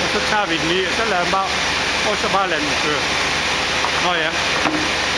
så tager vi den lige, og så lader den bare, og så bare lade den køre. Nå ja.